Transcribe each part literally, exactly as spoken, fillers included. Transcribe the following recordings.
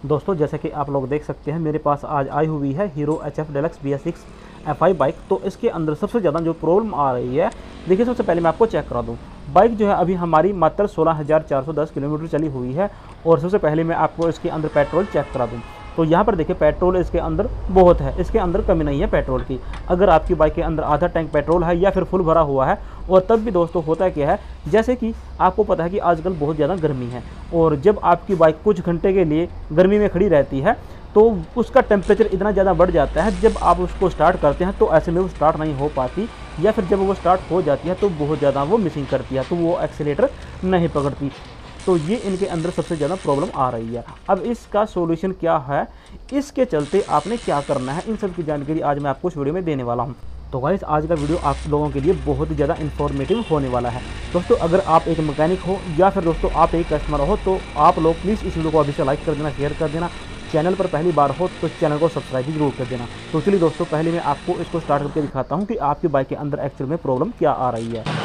दोस्तों जैसे कि आप लोग देख सकते हैं मेरे पास आज आई हुई है Hero H F Deluxe B S six F I bike. तो इसके अंदर सबसे ज़्यादा जो प्रॉब्लम आ रही है, देखिए सबसे पहले मैं आपको चेक करा दूं। बाइक जो है अभी हमारी मात्र सोलह हज़ार चार सौ दस किलोमीटर चली हुई है और सबसे पहले मैं आपको इसके अंदर पेट्रोल चेक करा दूं। तो यहाँ पर देखिए पेट्रोल इसके अंदर बहुत है, इसके अंदर कमी नहीं है पेट्रोल की। अगर आपकी बाइक के अंदर आधा टैंक पेट्रोल है या फिर फुल भरा हुआ है, और तब भी दोस्तों होता क्या है, जैसे कि आपको पता है कि आजकल बहुत ज़्यादा गर्मी है और जब आपकी बाइक कुछ घंटे के लिए गर्मी में खड़ी रहती है तो उसका टेम्परेचर इतना ज़्यादा बढ़ जाता है, जब आप उसको स्टार्ट करते हैं तो ऐसे में वो स्टार्ट नहीं हो पाती, या फिर जब वो स्टार्ट हो जाती है तो बहुत ज़्यादा वो मिसिंग करती है, तो वो एक्सीलेटर नहीं पकड़ती। तो ये इनके अंदर सबसे ज़्यादा प्रॉब्लम आ रही है। अब इसका सॉल्यूशन क्या है, इसके चलते आपने क्या करना है, इन सब की जानकारी आज मैं आपको इस वीडियो में देने वाला हूँ। तो गाइस आज का वीडियो आप लोगों के लिए बहुत ही ज़्यादा इन्फॉर्मेटिव होने वाला है। दोस्तों अगर आप एक मैकेनिक हो या फिर दोस्तों आप एक कस्टमर हो तो आप लोग प्लीज़ इस वीडियो को अभी से लाइक कर देना, शेयर कर देना। चैनल पर पहली बार हो तो चैनल को सब्सक्राइब भी जरूर कर देना। तो चलिए दोस्तों पहले मैं आपको इसको स्टार्ट करके दिखाता हूँ कि आपकी बाइक के अंदर एक्चुअल में प्रॉब्लम क्या आ रही है।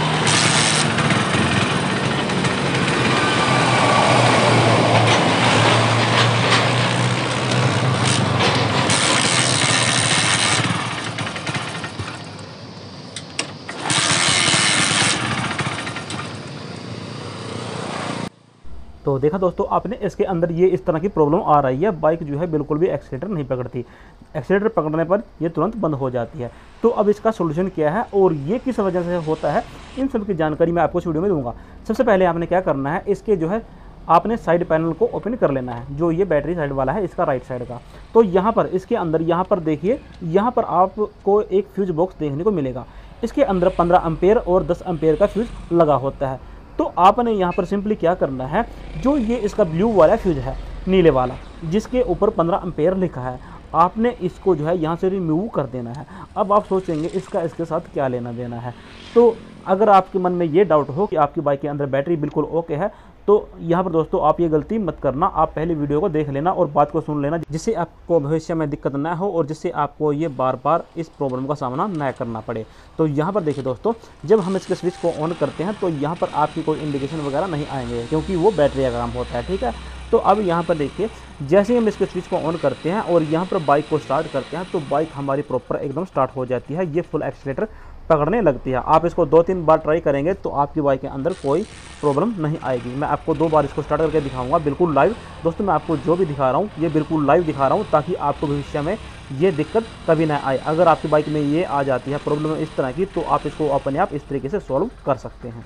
तो देखा दोस्तों आपने, इसके अंदर ये इस तरह की प्रॉब्लम आ रही है, बाइक जो है बिल्कुल भी एक्सीलेटर नहीं पकड़ती, एक्सीलेटर पकड़ने पर ये तुरंत बंद हो जाती है। तो अब इसका सॉल्यूशन क्या है और ये किस वजह से होता है, इन सब की जानकारी मैं आपको इस वीडियो में दूंगा। सबसे पहले आपने क्या करना है, इसके जो है आपने साइड पैनल को ओपन कर लेना है, जो ये बैटरी साइड वाला है इसका राइट साइड का। तो यहाँ पर इसके अंदर यहाँ पर देखिए, यहाँ पर आपको एक फ्यूज बॉक्स देखने को मिलेगा। इसके अंदर पंद्रह एम्पेयर और दस एम्पेयर का फ्यूज लगा होता है। तो आपने यहाँ पर सिंपली क्या करना है, जो ये इसका ब्लू वाला फ्यूज है, नीले वाला जिसके ऊपर पंद्रह एम्पेयर लिखा है, आपने इसको जो है यहाँ से रिमूव कर देना है। अब आप सोचेंगे इसका इसके साथ क्या लेना देना है। तो अगर आपके मन में ये डाउट हो कि आपकी बाइक के अंदर बैटरी बिल्कुल ओके है, तो यहाँ पर दोस्तों आप ये गलती मत करना। आप पहले वीडियो को देख लेना और बात को सुन लेना, जिससे आपको भविष्य में दिक्कत ना हो और जिससे आपको ये बार बार इस प्रॉब्लम का सामना न करना पड़े। तो यहाँ पर देखिए दोस्तों, जब हम इसके स्विच को ऑन करते हैं तो यहाँ पर आपकी कोई इंडिकेशन वगैरह नहीं आएंगे, क्योंकि वो बैटरी का काम होता है, ठीक है। तो अब यहाँ पर देखिए, जैसे ही हम इसके स्विच को ऑन करते हैं और यहाँ पर बाइक को स्टार्ट करते हैं तो बाइक हमारी प्रॉपर एकदम स्टार्ट हो जाती है, ये फुल एक्सीलेटर पकड़ने लगती है। आप इसको दो तीन बार ट्राई करेंगे तो आपकी बाइक के अंदर कोई प्रॉब्लम नहीं आएगी। मैं आपको दो बार इसको स्टार्ट करके दिखाऊंगा बिल्कुल लाइव। दोस्तों मैं आपको जो भी दिखा रहा हूँ ये बिल्कुल लाइव दिखा रहा हूँ, ताकि आपको भविष्य में ये दिक्कत कभी ना आए। अगर आपकी बाइक में ये आ जाती है प्रॉब्लम इस तरह की, तो आप इसको अपने आप इस तरीके से सॉल्व कर सकते हैं।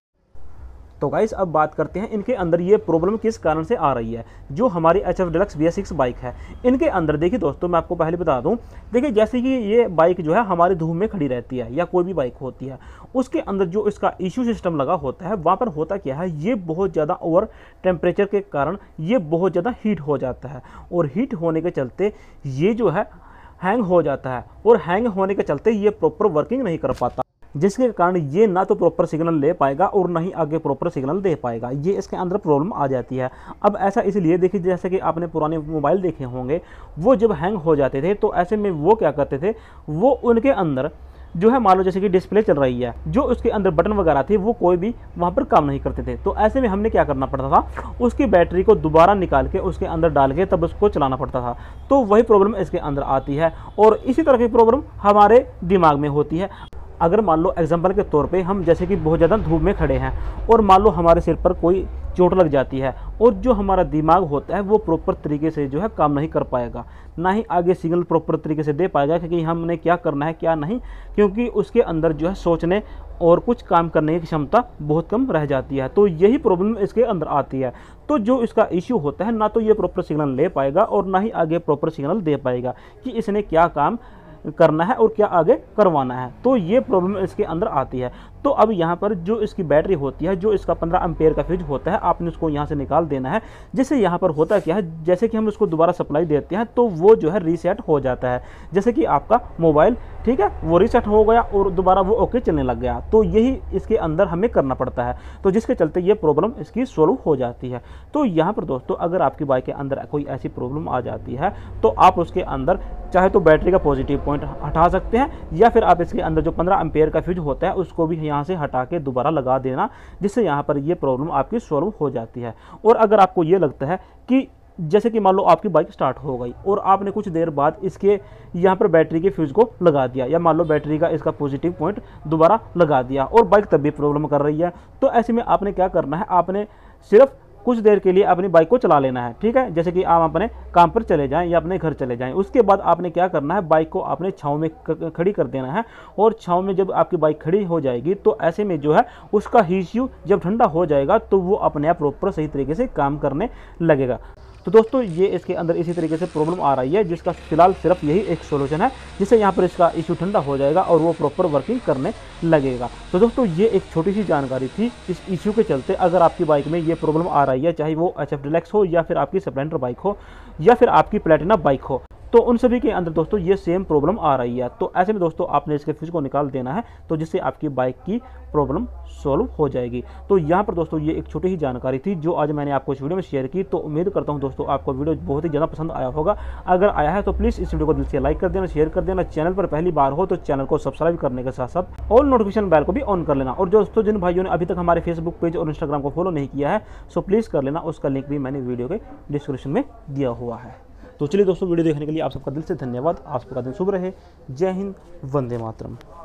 तो गाइस अब बात करते हैं इनके अंदर ये प्रॉब्लम किस कारण से आ रही है। जो हमारी H F Deluxe B S six bike है, इनके अंदर देखिए दोस्तों मैं आपको पहले बता दूं, देखिए जैसे कि ये बाइक जो है हमारी धूप में खड़ी रहती है या कोई भी बाइक होती है, उसके अंदर जो इसका इश्यू सिस्टम लगा होता है, वहाँ पर होता क्या है, ये बहुत ज़्यादा ओवर टेम्परेचर के कारण ये बहुत ज़्यादा हीट हो जाता है, और हीट होने के चलते ये जो है हैंग हो जाता है, और हैंग होने के चलते ये प्रॉपर वर्किंग नहीं कर पाता, जिसके कारण ये ना तो प्रॉपर सिग्नल ले पाएगा और ना ही आगे प्रॉपर सिग्नल दे पाएगा। ये इसके अंदर प्रॉब्लम आ जाती है। अब ऐसा इसलिए, देखिए जैसे कि आपने पुराने मोबाइल देखे होंगे, वो जब हैंग हो जाते थे तो ऐसे में वो क्या करते थे, वो उनके अंदर जो है मान लो जैसे कि डिस्प्ले चल रही है, जो उसके अंदर बटन वगैरह थे वो कोई भी वहाँ पर काम नहीं करते थे। तो ऐसे में हमने क्या करना पड़ता था, उसकी बैटरी को दोबारा निकाल के उसके अंदर डाल के तब उसको चलाना पड़ता था। तो वही प्रॉब्लम इसके अंदर आती है, और इसी तरह की प्रॉब्लम हमारे दिमाग में होती है। अगर मान लो एग्जांपल के तौर पे हम जैसे कि बहुत ज़्यादा धूप में खड़े हैं और मान लो हमारे सिर पर कोई चोट लग जाती है, और जो हमारा दिमाग होता है वो प्रॉपर तरीके से जो है काम नहीं कर पाएगा, ना ही आगे सिग्नल प्रॉपर तरीके से दे पाएगा कि हमने क्या करना है क्या नहीं, क्योंकि उसके अंदर जो है सोचने और कुछ काम करने की क्षमता बहुत कम रह जाती है। तो यही प्रॉब्लम इसके अंदर आती है। तो जो इसका इश्यू होता है, ना तो ये प्रॉपर सिग्नल ले पाएगा और ना ही आगे प्रॉपर सिग्नल दे पाएगा कि इसने क्या काम करना है और क्या आगे करवाना है। तो ये प्रॉब्लम इसके अंदर आती है। तो अब यहाँ पर जो इसकी बैटरी होती है, जो इसका पंद्रह एम्पेयर का फ्यूज होता है, आपने उसको यहाँ से निकाल देना है। जिससे यहाँ पर होता क्या है, जैसे कि हम उसको दोबारा सप्लाई देते हैं तो वो जो है रीसेट हो जाता है, जैसे कि आपका मोबाइल, ठीक है, वो रीसेट हो गया और दोबारा वो ओके चलने लग गया। तो यही इसके अंदर हमें करना पड़ता है, तो जिसके चलते ये प्रॉब्लम इसकी सॉल्व हो जाती है। तो यहाँ पर दोस्तों अगर आपकी बाइक के अंदर कोई ऐसी प्रॉब्लम आ जाती है तो आप उसके अंदर चाहे तो बैटरी का पॉजिटिव पॉइंट हटा सकते हैं, या फिर आप इसके अंदर जो पंद्रह एम्पेयर का फ्यूज होता है उसको भी यहाँ से हटा के दोबारा लगा देना, जिससे यहाँ पर ये प्रॉब्लम आपकी सॉल्व हो जाती है। और अगर आपको ये लगता है कि जैसे कि मान लो आपकी बाइक स्टार्ट हो गई और आपने कुछ देर बाद इसके यहाँ पर बैटरी के फ्यूज़ को लगा दिया, या मान लो बैटरी का इसका पॉजिटिव पॉइंट दोबारा लगा दिया और बाइक तब भी प्रॉब्लम कर रही है। तो ऐसे में आपने क्या करना है, आपने सिर्फ कुछ देर के लिए अपनी बाइक को चला लेना है, ठीक है। जैसे कि आप अपने काम पर चले जाएं या अपने घर चले जाएं, उसके बाद आपने क्या करना है, बाइक को आपने छांव में खड़ी कर देना है। और छांव में जब आपकी बाइक खड़ी हो जाएगी तो ऐसे में जो है उसका ईसीयू जब ठंडा हो जाएगा तो वो अपने आप प्रॉपर सही तरीके से काम करने लगेगा। तो दोस्तों ये इसके अंदर इसी तरीके से प्रॉब्लम आ रही है, जिसका फिलहाल सिर्फ यही एक सोल्यूशन है, जिससे यहाँ पर इसका इशू ठंडा हो जाएगा और वो प्रॉपर वर्किंग करने लगेगा। तो दोस्तों ये एक छोटी सी जानकारी थी इस इशू के चलते। अगर आपकी बाइक में ये प्रॉब्लम आ रही है, चाहे वो एच एफ डिलक्स हो या फिर आपकी स्प्लेंडर बाइक हो या फिर आपकी प्लेटिना बाइक हो, तो उन सभी के अंदर दोस्तों ये सेम प्रॉब्लम आ रही है। तो ऐसे में दोस्तों आपने इसके फ्यूज को निकाल देना है, तो जिससे आपकी बाइक की प्रॉब्लम सॉल्व हो जाएगी। तो यहाँ पर दोस्तों ये एक छोटी ही जानकारी थी जो आज मैंने आपको इस वीडियो में शेयर की। तो उम्मीद करता हूँ दोस्तों आपको वीडियो बहुत ही ज़्यादा पसंद आया होगा। अगर आया है तो प्लीज़ इस वीडियो को दिल से लाइक कर देना, शेयर कर देना। चैनल पर पहली बार हो तो चैनल को सब्सक्राइब करने के साथ साथ ऑल नोटिफिकेशन बेल को भी ऑन कर लेना। और दोस्तों जिन भाइयों ने अभी तक हमारे फेसबुक पेज और इंस्टाग्राम को फॉलो नहीं किया है सो प्लीज़ कर लेना, उसका लिंक भी मैंने वीडियो के डिस्क्रिप्शन में दिया हुआ है। तो चलिए दोस्तों वीडियो देखने के लिए आप सबका दिल से धन्यवाद। आप सबका दिन शुभ रहे। जय हिंद, वंदे मातरम।